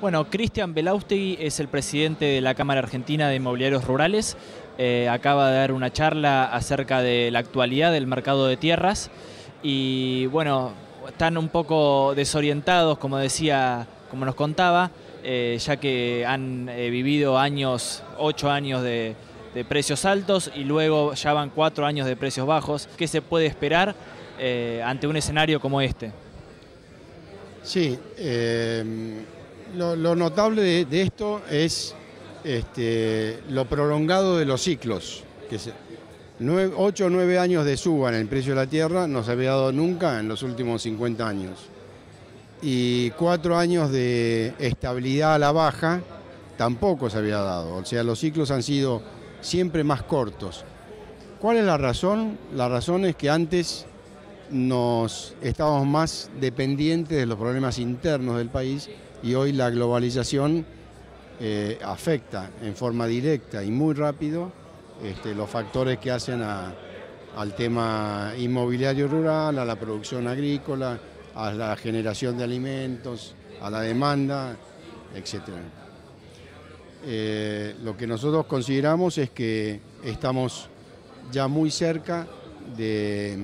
Bueno, Cristian Belaustegui es el presidente de la Cámara Argentina de Inmobiliarios Rurales. Acaba de dar una charla acerca de la actualidad del mercado de tierras y bueno, están un poco desorientados, como decía, como nos contaba, ya que han vivido 8 años de precios altos y luego ya van 4 años de precios bajos. ¿Qué se puede esperar ante un escenario como este? Sí, lo notable de esto es lo prolongado de los ciclos. 8 o 9 años de suba en el precio de la tierra no se había dado nunca en los últimos 50 años. Y 4 años de estabilidad a la baja tampoco se había dado. O sea, los ciclos han sido siempre más cortos. ¿Cuál es la razón? La razón es que antes estábamos más dependientes de los problemas internos del país y hoy la globalización afecta en forma directa y muy rápido los factores que hacen al tema inmobiliario rural, a la producción agrícola, a la generación de alimentos, a la demanda, etc. Lo que nosotros consideramos es que estamos ya muy cerca de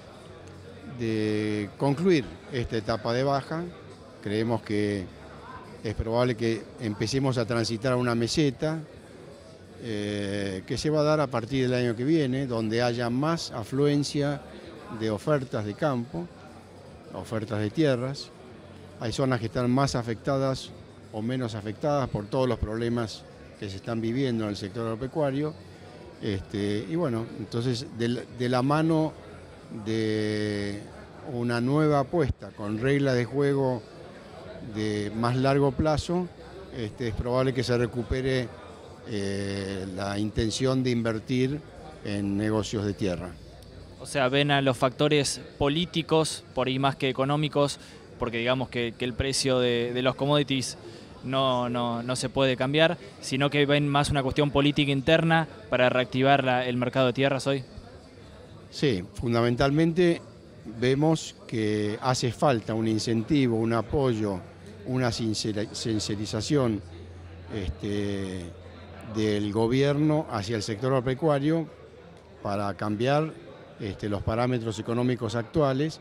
concluir esta etapa de baja. Creemos que es probable que empecemos a transitar a una meseta que se va a dar a partir del año que viene, donde haya más afluencia de ofertas de campo, ofertas de tierras. Hay zonas que están más afectadas o menos afectadas por todos los problemas que se están viviendo en el sector agropecuario. Y bueno, entonces de la mano de una nueva apuesta con reglas de juego de más largo plazo, es probable que se recupere la intención de invertir en negocios de tierra. O sea, ven a los factores políticos por ahí más que económicos, porque digamos que el precio de los commodities no se puede cambiar, sino que ven más una cuestión política interna para reactivar el mercado de tierras hoy. Sí, fundamentalmente vemos que hace falta un incentivo, un apoyo, una sincerización del gobierno hacia el sector agropecuario para cambiar los parámetros económicos actuales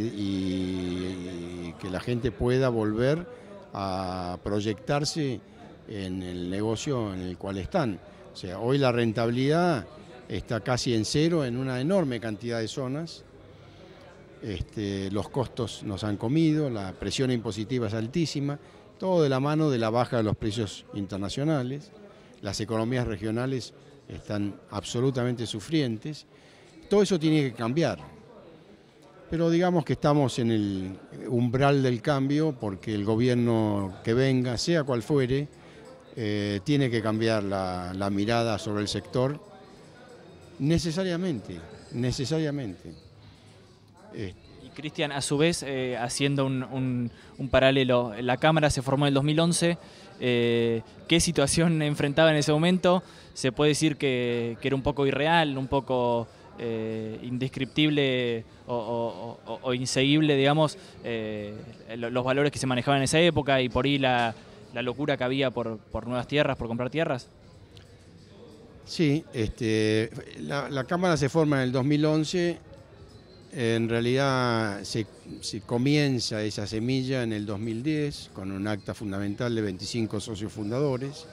y que la gente pueda volver a proyectarse en el negocio en el cual están. O sea, hoy la rentabilidad está casi en cero en una enorme cantidad de zonas. Los costos nos han comido, la presión impositiva es altísima, todo de la mano de la baja de los precios internacionales. Las economías regionales están absolutamente sufrientes. Todo eso tiene que cambiar. Pero digamos que estamos en el umbral del cambio porque el gobierno que venga, sea cual fuere, tiene que cambiar la mirada sobre el sector necesariamente. Y Cristian, a su vez, haciendo un paralelo, la Cámara se formó en el 2011, ¿qué situación enfrentaba en ese momento? ¿Se puede decir que era un poco irreal, un poco indescriptible o inseguible, digamos, los valores que se manejaban en esa época y por ahí la locura que había por nuevas tierras, por comprar tierras? Sí, la Cámara se forma en el 2011, en realidad se comienza esa semilla en el 2010 con un acta fundamental de 25 socios fundadores,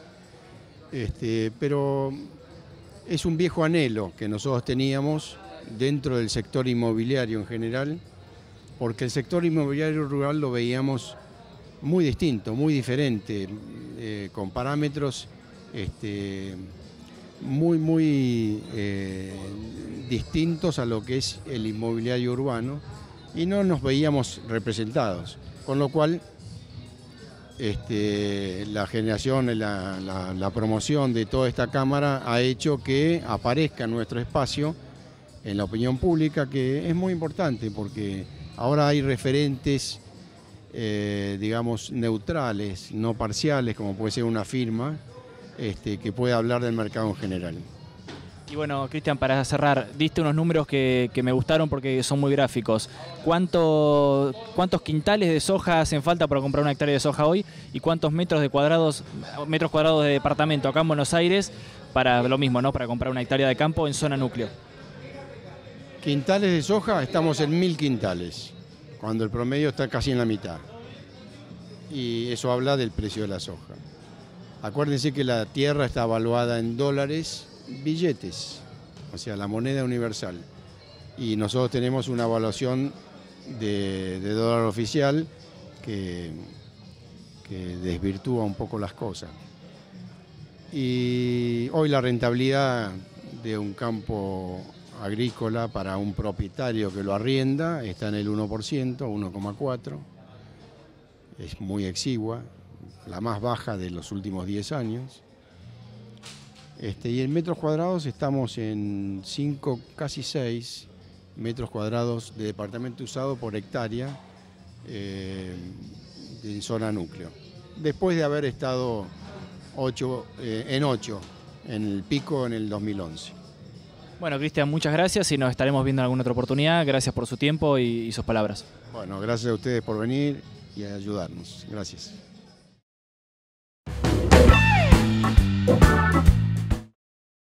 pero es un viejo anhelo que nosotros teníamos dentro del sector inmobiliario en general, porque el sector inmobiliario rural lo veíamos muy distinto, muy diferente, con parámetros muy distintos a lo que es el inmobiliario urbano y no nos veíamos representados, con lo cual la generación, la promoción de toda esta Cámara ha hecho que aparezca nuestro espacio en la opinión pública, que es muy importante porque ahora hay referentes, digamos, neutrales, no parciales, como puede ser una firma, que puede hablar del mercado en general. Y bueno, Cristian, para cerrar, diste unos números que me gustaron porque son muy gráficos. ¿Cuántos quintales de soja hacen falta para comprar una hectárea de soja hoy? ¿Y cuántos metros cuadrados de departamento acá en Buenos Aires para lo mismo, ¿no? Para comprar una hectárea de campo en zona núcleo? Quintales de soja, estamos en 1000 quintales, cuando el promedio está casi en la mitad. Y eso habla del precio de la soja. Acuérdense que la tierra está evaluada en dólares, billetes, o sea, la moneda universal. Y nosotros tenemos una evaluación de dólar oficial que desvirtúa un poco las cosas. Y hoy la rentabilidad de un campo agrícola para un propietario que lo arrienda está en el 1%, 1,4%. Es muy exigua, la más baja de los últimos 10 años. Y en metros cuadrados estamos en 5, casi 6 metros cuadrados de departamento usado por hectárea en zona núcleo. Después de haber estado en 8 en el pico en el 2011. Bueno, Cristian, muchas gracias y nos estaremos viendo en alguna otra oportunidad. Gracias por su tiempo y sus palabras. Bueno, gracias a ustedes por venir y ayudarnos. Gracias.